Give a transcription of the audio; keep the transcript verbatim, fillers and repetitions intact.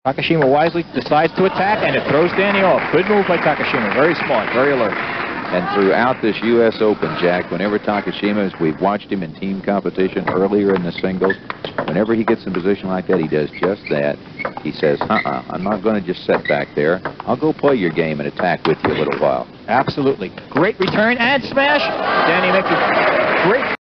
Takashima wisely decides to attack, and it throws Danny off. Good move by Takashima. Very smart, very alert. And throughout this U S Open, Jack, whenever Takashima, as we've watched him in team competition earlier in the singles, whenever he gets in a position like that, he does just that. He says, uh-uh, I'm not going to just sit back there. I'll go play your game and attack with you a little while. Absolutely. Great return and smash. Danny makes a great